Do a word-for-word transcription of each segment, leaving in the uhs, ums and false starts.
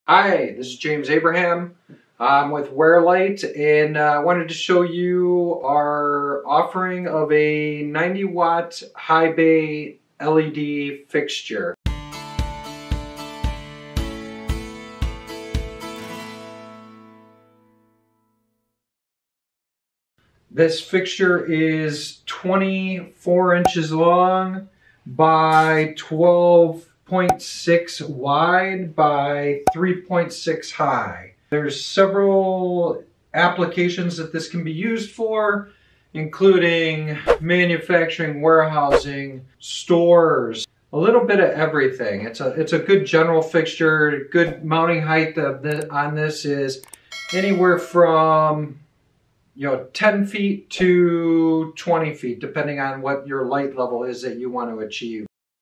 Hi, this is James Abraham. I'm with Wearlight, and I uh, wanted to show you our offering of a ninety watt high bay L E D fixture. This fixture is twenty-four inches long by twelve point six wide by three point six high. There's several applications that this can be used for, including manufacturing, warehousing, stores, a little bit of everything. It's a it's a good general fixture. Good mounting height of the, on this is anywhere from you know ten feet to twenty feet, depending on what your light level is that you want to achieve.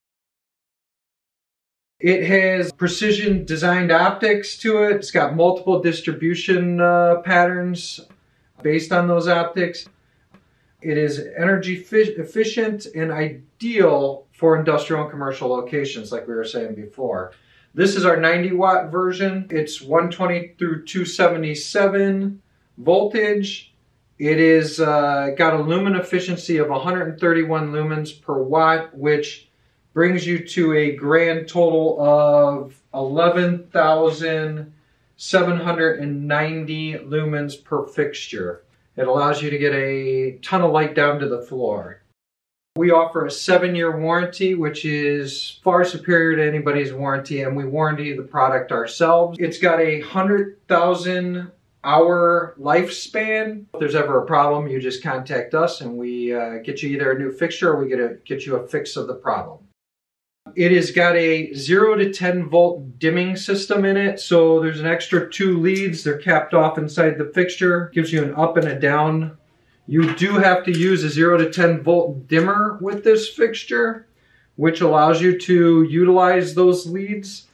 It has precision designed optics to it. It's got multiple distribution uh, patterns based on those optics. It is energy efficient and ideal for industrial and commercial locations, like we were saying before. This is our ninety watt version. It's one twenty through two seventy-seven voltage. It is uh, got a lumen efficiency of one hundred thirty-one lumens per watt, which brings you to a grand total of eleven thousand seven hundred ninety lumens per fixture. It allows you to get a ton of light down to the floor. We offer a seven year warranty, which is far superior to anybody's warranty, and we warranty the product ourselves. It's got a one hundred thousand hour lifespan. If there's ever a problem, you just contact us and we uh, get you either a new fixture or we get, a, get you a fix of the problem. It has got a zero to ten volt dimming system in it, so there's an extra two leads. They're capped off inside the fixture. Gives you an up and a down. You do have to use a zero to ten volt dimmer with this fixture, which allows you to utilize those leads.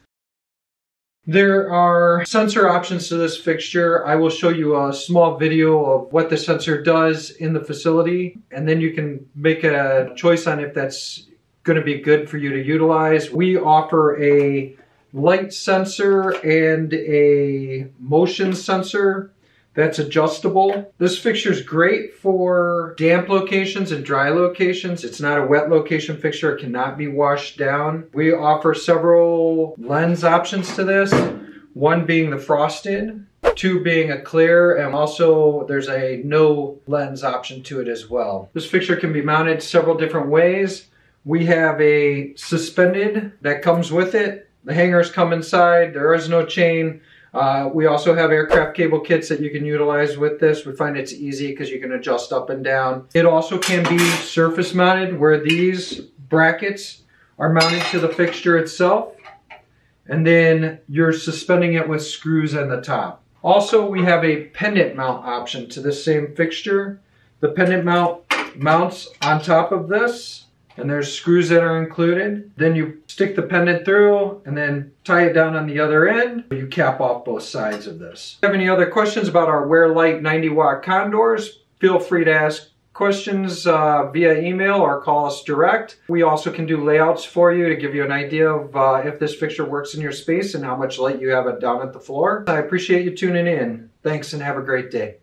There are sensor options to this fixture. I will show you a small video of what the sensor does in the facility, and then you can make a choice on if that's going to be good for you to utilize. We offer a light sensor and a motion sensor that's adjustable. This fixture is great for damp locations and dry locations. It's not a wet location fixture. It cannot be washed down. We offer several lens options to this, one being the frosted, two being a clear, and also there's a no lens option to it as well. This fixture can be mounted several different ways. We have a suspended that comes with it. The hangers come inside. There is no chain. Uh, we also have aircraft cable kits that you can utilize with this. We find it's easy because you can adjust up and down. It also can be surface mounted, where these brackets are mounted to the fixture itself, and then you're suspending it with screws on the top. Also, we have a pendant mount option to this same fixture. The pendant mount mounts on top of this, and there's screws that are included. Then you stick the pendant through and then tie it down on the other end. You cap off both sides of this. If you have any other questions about our Wearlight ninety watt Condors, feel free to ask questions uh, via email or call us direct. We also can do layouts for you to give you an idea of uh, if this fixture works in your space and how much light you have down at the floor. I appreciate you tuning in. Thanks and have a great day.